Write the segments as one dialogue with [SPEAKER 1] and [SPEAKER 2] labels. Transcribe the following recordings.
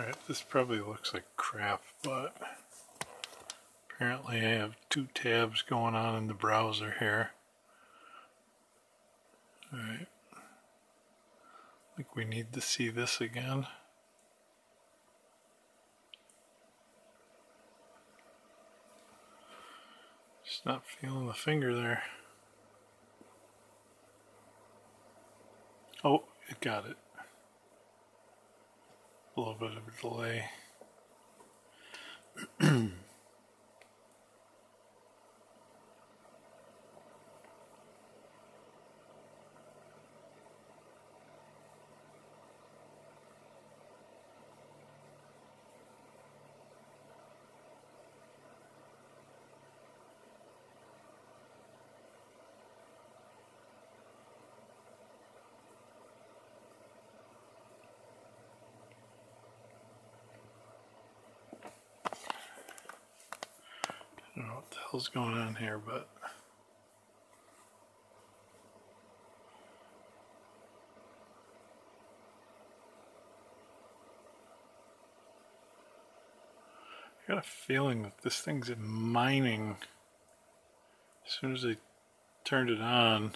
[SPEAKER 1] Alright, this probably looks like crap, but apparently I have two tabs going on in the browser here. Alright, I think we need to see this again. Just not feeling the finger there. Oh, it got it. A little bit of a delay. I don't know what the hell's going on here, but I got a feeling that this thing's mining as soon as I turned it on,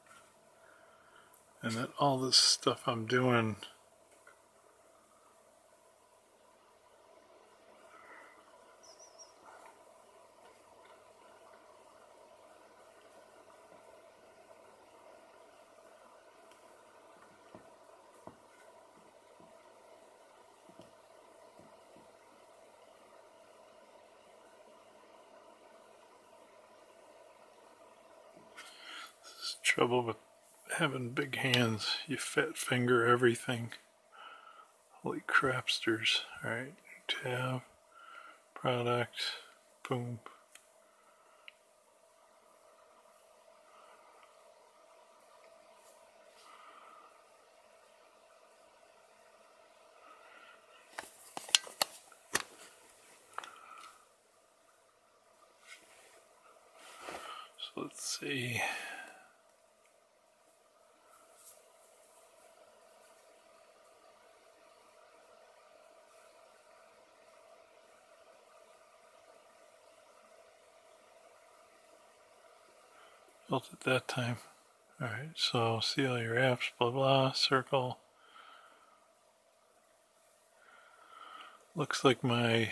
[SPEAKER 1] and that all this stuff I'm doing trouble with having big hands. You fat finger everything. Holy crapsters. Alright, tab, product, boom. So let's see. Built it that time. Alright, so see all your apps, blah blah, circle. Looks like my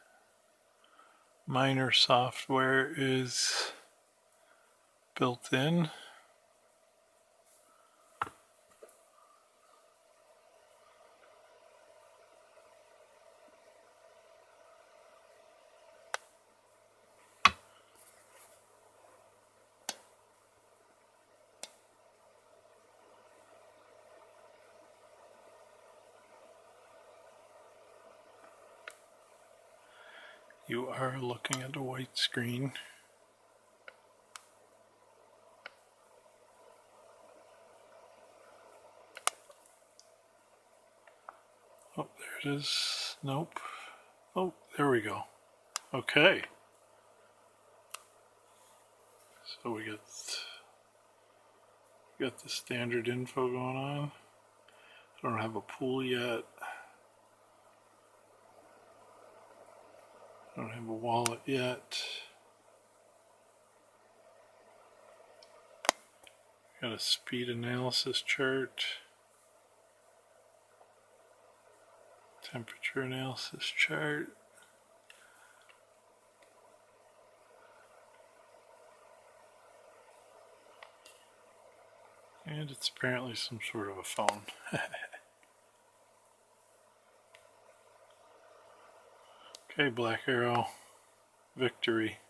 [SPEAKER 1] miner software is built in. You are looking at a white screen. Oh, there it is. Nope. Oh, there we go. Okay. So we got the standard info going on. I don't have a pool yet. I don't have a wallet yet. Got a speed analysis chart. Temperature analysis chart. And it's apparently some sort of a phone. Okay, Black Arrow, victory.